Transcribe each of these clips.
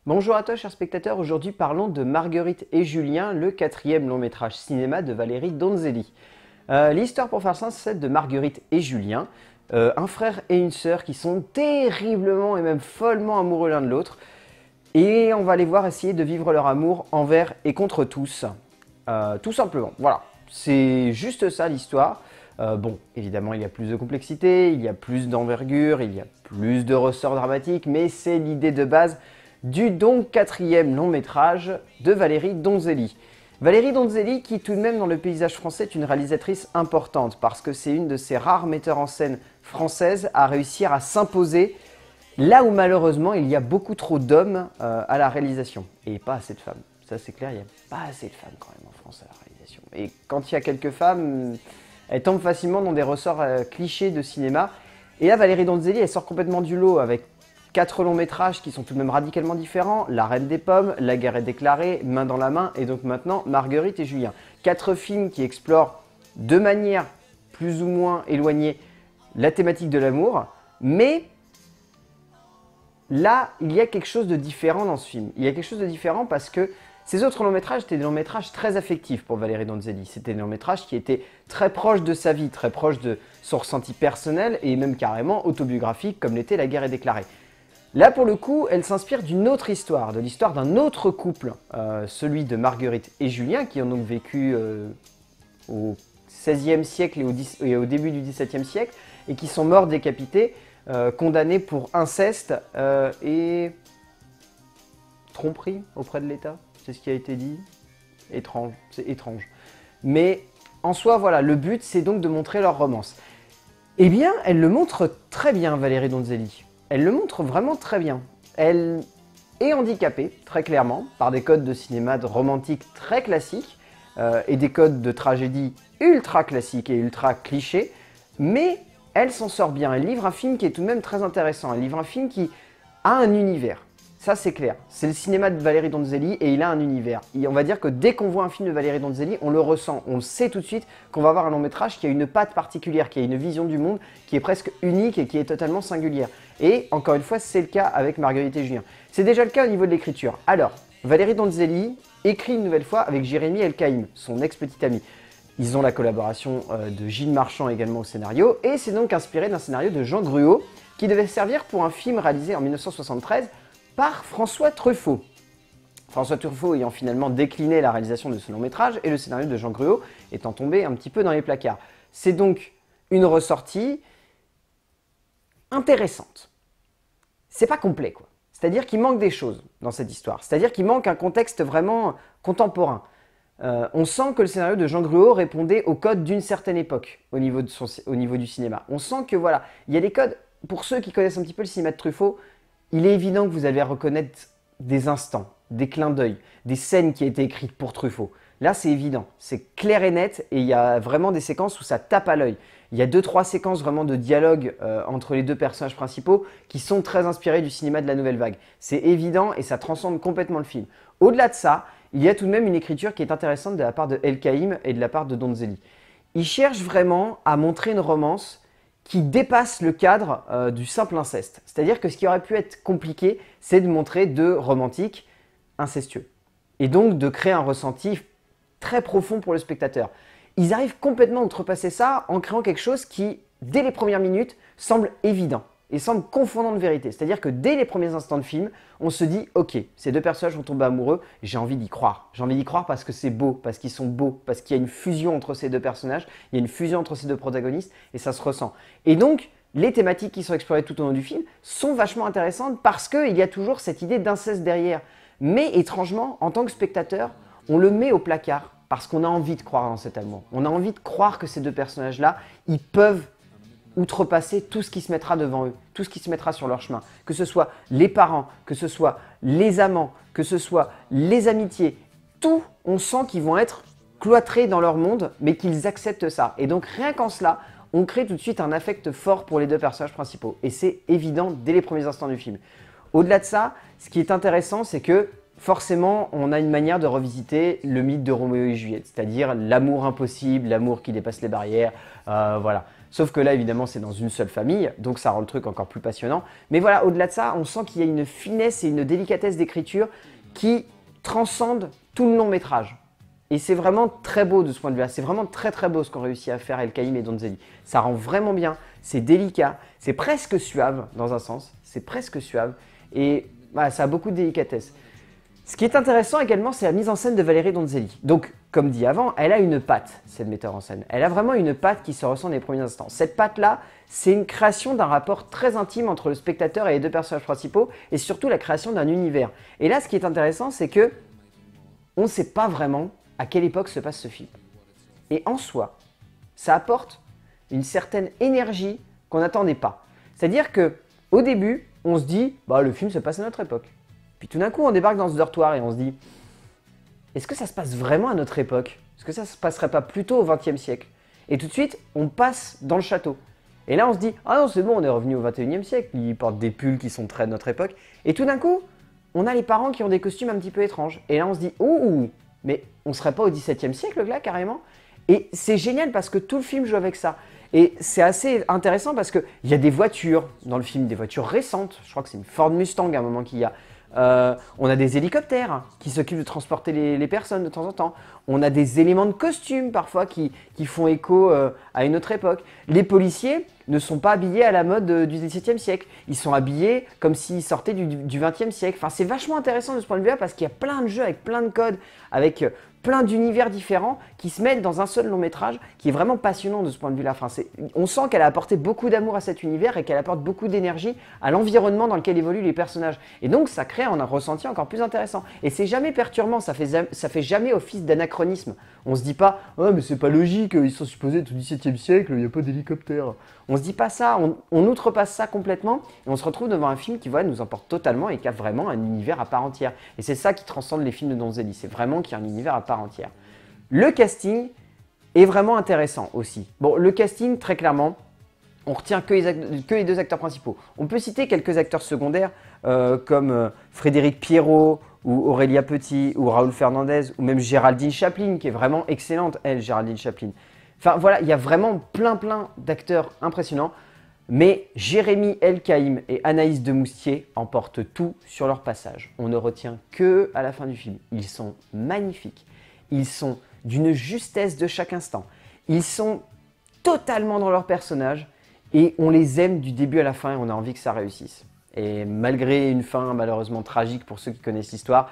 Bonjour à toi chers spectateurs, aujourd'hui parlons de Marguerite et Julien, le quatrième long métrage cinéma de Valérie Donzelli. L'histoire pour faire simple, c'est celle de Marguerite et Julien, un frère et une sœur qui sont terriblement et même follement amoureux l'un de l'autre. Et on va les voir essayer de vivre leur amour envers et contre tous. Tout simplement, voilà, c'est juste ça l'histoire. Bon, évidemment, il y a plus de complexité, il y a plus d'envergure, il y a plus de ressorts dramatiques, mais c'est l'idée de base du donc quatrième long métrage de Valérie Donzelli. Valérie Donzelli qui tout de même dans le paysage français est une réalisatrice importante parce que c'est une de ces rares metteurs en scène françaises à réussir à s'imposer là où malheureusement il y a beaucoup trop d'hommes à la réalisation et pas assez de femmes. Ça c'est clair, il n'y a pas assez de femmes quand même en France à la réalisation. Et quand il y a quelques femmes, elles tombent facilement dans des ressorts clichés de cinéma. Et là Valérie Donzelli elle sort complètement du lot avec 4 longs métrages qui sont tout de même radicalement différents, La Reine des Pommes, La Guerre est déclarée, Main dans la main et donc maintenant Marguerite et Julien. 4 films qui explorent de manière plus ou moins éloignée la thématique de l'amour, mais là il y a quelque chose de différent dans ce film. Il y a quelque chose de différent parce que ces autres longs métrages étaient des longs métrages très affectifs pour Valérie Donzelli. C'était des longs métrages qui étaient très proches de sa vie, très proches de son ressenti personnel et même carrément autobiographique comme l'était La Guerre est déclarée. Là, pour le coup, elle s'inspire d'une autre histoire, de l'histoire d'un autre couple, celui de Marguerite et Julien, qui ont donc vécu au XVIe siècle et au début du XVIIe siècle, et qui sont morts décapités, condamnés pour inceste et tromperie auprès de l'État. C'est ce qui a été dit. Étrange, c'est étrange. Mais en soi, voilà, le but, c'est donc de montrer leur romance. Eh bien, elle le montre très bien, Valérie Donzelli. Elle le montre vraiment très bien. Elle est handicapée, très clairement, par des codes de cinéma romantique très classiques et des codes de tragédie ultra classiques et ultra clichés, mais elle s'en sort bien. Elle livre un film qui est tout de même très intéressant. Elle livre un film qui a un univers. Ça, c'est clair. C'est le cinéma de Valérie Donzelli et il a un univers. Et on va dire que dès qu'on voit un film de Valérie Donzelli, on le ressent. On sait tout de suite qu'on va avoir un long métrage qui a une patte particulière, qui a une vision du monde qui est presque unique et qui est totalement singulière. Et encore une fois, c'est le cas avec Marguerite et Julien. C'est déjà le cas au niveau de l'écriture. Alors, Valérie Donzelli écrit une nouvelle fois avec Jérémy Elkaïm, son ex-petit ami. Ils ont la collaboration de Gilles Marchand également au scénario. Et c'est donc inspiré d'un scénario de Jean Gruaud qui devait servir pour un film réalisé en 1973 par François Truffaut. François Truffaut ayant finalement décliné la réalisation de ce long métrage et le scénario de Jean Gruaud étant tombé un petit peu dans les placards. C'est donc une ressortie intéressante. C'est pas complet quoi. C'est-à-dire qu'il manque des choses dans cette histoire. C'est-à-dire qu'il manque un contexte vraiment contemporain. On sent que le scénario de Jean Gruaud répondait aux codes d'une certaine époque au niveau du cinéma. On sent que voilà, il y a des codes, pour ceux qui connaissent un petit peu le cinéma de Truffaut, il est évident que vous allez reconnaître des instants, des clins d'œil, des scènes qui ont été écrites pour Truffaut. Là, c'est évident, c'est clair et net et il y a vraiment des séquences où ça tape à l'œil. Il y a 2-3 séquences vraiment de dialogue entre les deux personnages principaux qui sont très inspirés du cinéma de la Nouvelle Vague. C'est évident et ça transcende complètement le film. Au-delà de ça, il y a tout de même une écriture qui est intéressante de la part de Elkaïm et de la part de Donzelli. Ils cherchent vraiment à montrer une romance qui dépasse le cadre du simple inceste. C'est-à-dire que ce qui aurait pu être compliqué, c'est de montrer deux romantiques incestueux. Et donc de créer un ressenti très profond pour le spectateur. Ils arrivent complètement à outrepasser ça en créant quelque chose qui, dès les premières minutes, semble évident et semble confondant de vérité. C'est-à-dire que dès les premiers instants de film, on se dit « Ok, ces deux personnages vont tomber amoureux, j'ai envie d'y croire. J'ai envie d'y croire parce que c'est beau, parce qu'ils sont beaux, parce qu'il y a une fusion entre ces deux personnages, il y a une fusion entre ces deux protagonistes et ça se ressent. » Et donc, les thématiques qui sont explorées tout au long du film sont vachement intéressantes parce qu'il y a toujours cette idée d'inceste derrière. Mais étrangement, en tant que spectateur, on le met au placard parce qu'on a envie de croire dans cet amour. On a envie de croire que ces deux personnages-là, ils peuvent outrepasser tout ce qui se mettra devant eux, tout ce qui se mettra sur leur chemin. Que ce soit les parents, que ce soit les amants, que ce soit les amitiés, tout, on sent qu'ils vont être cloîtrés dans leur monde, mais qu'ils acceptent ça. Et donc rien qu'en cela, on crée tout de suite un affect fort pour les deux personnages principaux. Et c'est évident dès les premiers instants du film. Au-delà de ça, ce qui est intéressant, c'est que forcément, on a une manière de revisiter le mythe de Roméo et Juliette, c'est-à-dire l'amour impossible, l'amour qui dépasse les barrières, voilà. Sauf que là, évidemment, c'est dans une seule famille, donc ça rend le truc encore plus passionnant. Mais voilà, au-delà de ça, on sent qu'il y a une finesse et une délicatesse d'écriture qui transcendent tout le long métrage. Et c'est vraiment très beau de ce point de vue-là. C'est vraiment très très beau ce qu'ont réussi à faire El Kaïm et Donzelli. Ça rend vraiment bien, c'est délicat, c'est presque suave dans un sens. C'est presque suave et voilà, ça a beaucoup de délicatesse. Ce qui est intéressant également, c'est la mise en scène de Valérie Donzelli. Donc, comme dit avant, elle a une patte, cette metteur en scène. Elle a vraiment une patte qui se ressent dans les premiers instants. Cette patte-là, c'est une création d'un rapport très intime entre le spectateur et les deux personnages principaux, et surtout la création d'un univers. Et là, ce qui est intéressant, c'est que on ne sait pas vraiment à quelle époque se passe ce film. Et en soi, ça apporte une certaine énergie qu'on n'attendait pas. C'est-à-dire que au début, on se dit, bah, le film se passe à notre époque. Puis tout d'un coup, on débarque dans ce dortoir et on se dit, est-ce que ça se passe vraiment à notre époque? Est-ce que ça se passerait pas plutôt au XXe siècle? Et tout de suite, on passe dans le château. Et là, on se dit, ah non, c'est bon, on est revenu au XXIe siècle. Ils portent des pulls qui sont très de notre époque. Et tout d'un coup, on a les parents qui ont des costumes un petit peu étranges. Et là, on se dit, ouh, mais on serait pas au XVIIe siècle là, carrément? Et c'est génial parce que tout le film joue avec ça. Et c'est assez intéressant parce qu'il y a des voitures dans le film, des voitures récentes. Je crois que c'est une Ford Mustang à un moment qu'il y a. On a des hélicoptères qui s'occupent de transporter les personnes de temps en temps. On a des éléments de costume parfois qui font écho à une autre époque. Les policiers ne sont pas habillés à la mode du XVIIe siècle. Ils sont habillés comme s'ils sortaient du XXe siècle. Enfin, c'est vachement intéressant de ce point de vue-là parce qu'il y a plein de jeux avec plein de codes, avec plein d'univers différents qui se mettent dans un seul long métrage qui est vraiment passionnant de ce point de vue-là. Enfin, on sent qu'elle a apporté beaucoup d'amour à cet univers et qu'elle apporte beaucoup d'énergie à l'environnement dans lequel évoluent les personnages. Et donc, ça crée un ressenti encore plus intéressant. Et c'est jamais perturbant, ça fait jamais office d'anachronisme. On se dit pas, oh, mais c'est pas logique, ils sont supposés être au XVIIe siècle, il n'y a pas d'hélicoptère. On se dit pas ça, on outrepasse ça complètement et on se retrouve devant un film qui nous emporte totalement et qui a vraiment un univers à part entière. Et c'est ça qui transcende les films de Donzelli, c'est vraiment qu'il y a un univers à part entière. Le casting est vraiment intéressant aussi. Bon, le casting, très clairement, on retient que les deux acteurs principaux. On peut citer quelques acteurs secondaires comme Frédéric Pierrot ou Aurélia Petit ou Raoul Fernandez ou même Géraldine Chaplin qui est vraiment excellente, elle, Géraldine Chaplin. Enfin voilà, il y a vraiment plein d'acteurs impressionnants, mais Jérémy El-Kaïm et Anaïs Demoustier emportent tout sur leur passage. On ne retient que à la fin du film. Ils sont magnifiques, ils sont d'une justesse de chaque instant, ils sont totalement dans leur personnage et on les aime du début à la fin et on a envie que ça réussisse. Et malgré une fin malheureusement tragique pour ceux qui connaissent l'histoire,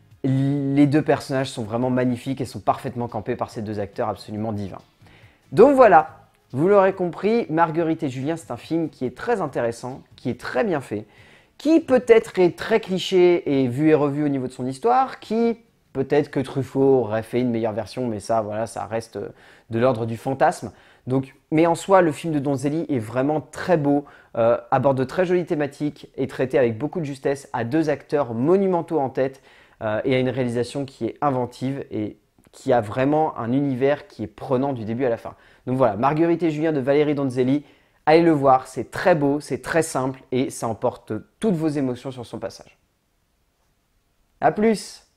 les deux personnages sont vraiment magnifiques et sont parfaitement campés par ces deux acteurs absolument divins. Donc voilà, vous l'aurez compris, Marguerite et Julien, c'est un film qui est très intéressant, qui est très bien fait, qui peut-être est très cliché et vu et revu au niveau de son histoire, qui peut-être que Truffaut aurait fait une meilleure version, mais ça, voilà, ça reste de l'ordre du fantasme. Donc, mais en soi, le film de Donzelli est vraiment très beau, aborde de très jolies thématiques, est traité avec beaucoup de justesse, a deux acteurs monumentaux en tête et a une réalisation qui est inventive et qui a vraiment un univers qui est prenant du début à la fin. Donc voilà, Marguerite et Julien de Valérie Donzelli, allez le voir, c'est très beau, c'est très simple et ça emporte toutes vos émotions sur son passage. A plus!